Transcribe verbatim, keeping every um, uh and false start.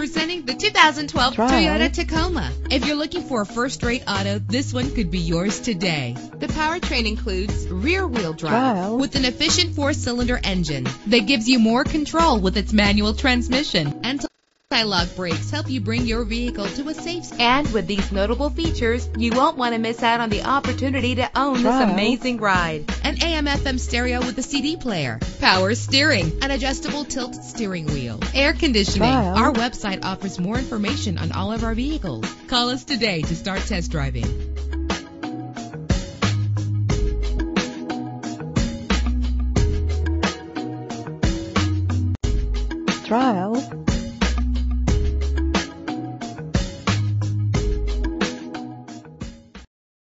Presenting the two thousand twelve Trial. Toyota Tacoma. If you're looking for a first-rate auto, this one could be yours today. The powertrain includes rear-wheel drive Trial. with an efficient four-cylinder engine that gives you more control with its manual transmission. And anti-lock brakes help you bring your vehicle to a safe spot. And with these notable features, you won't want to miss out on the opportunity to own Trial. this amazing ride. An A M F M stereo with a C D player, power steering, an adjustable tilt steering wheel, air conditioning. Trial. Our website offers more information on all of our vehicles. Call us today to start test driving. Trial.